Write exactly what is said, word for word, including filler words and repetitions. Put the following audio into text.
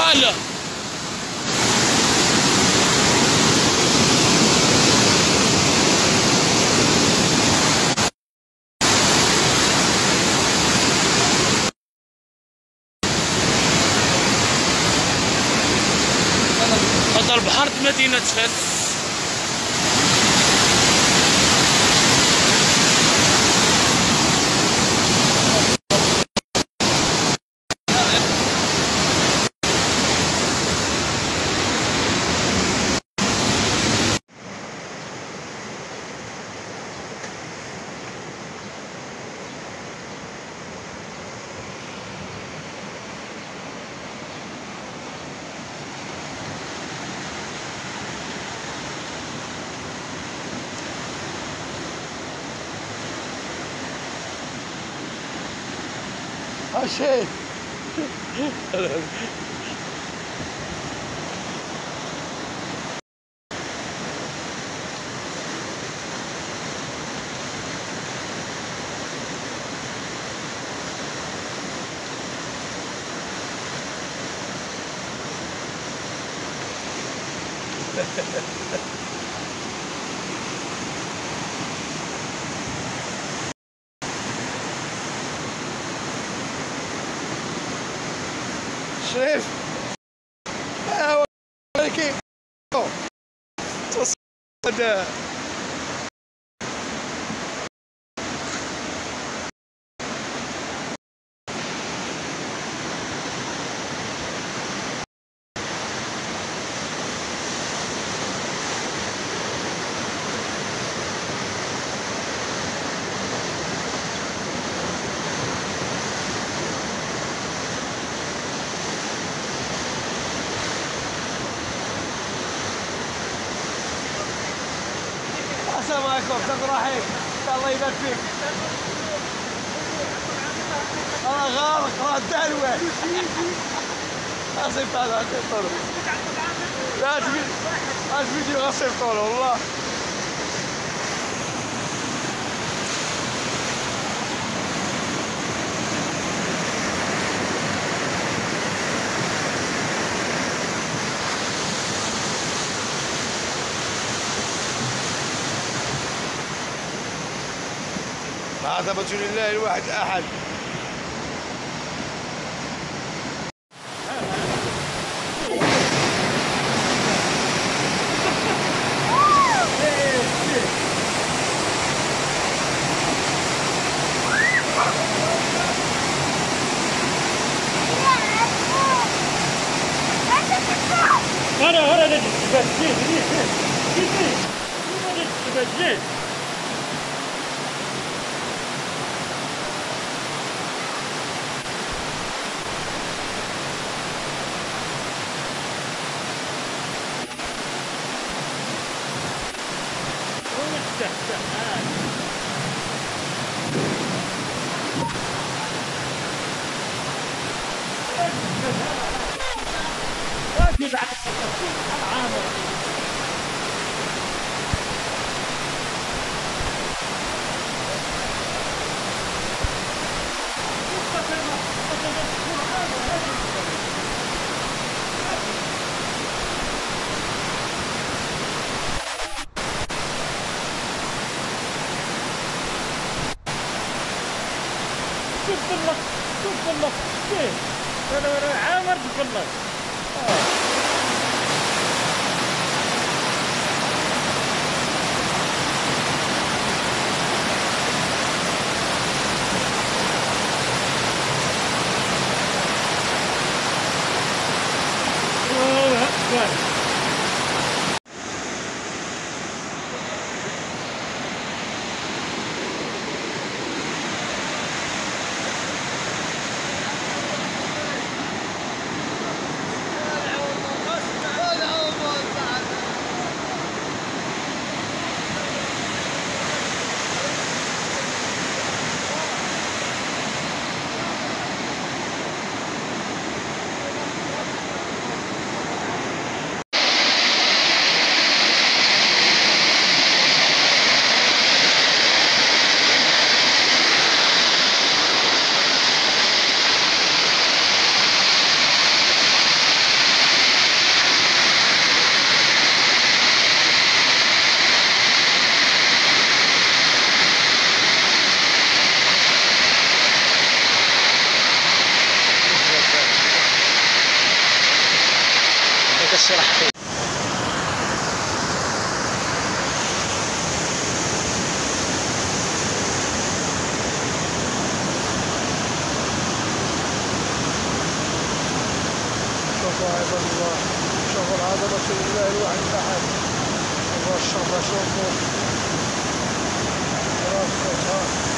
تعال. هذا البحر مدينة فاس. عشان شريف ها هو كيف تصدى السلام عليكم. تاخذ راحتك الله يبارك فيك. انا غارق راه دلوه. غاسل طالع غاسل طول. لا تجي لا تجي غاسل طول والله. عظمة لله الواحد أحد. هذا هذا الجبال جيد جيد جيد جيد هذا الجبال جيد. شوف بالله شوف بالله كيف انا عامر بالله. الله اكبر. هذا الشيء راح فيه. شوفوا عباد الله، شوفوا العظمة لله الواحد الأحد. شوفوا الشرطة، شوفوا راسها.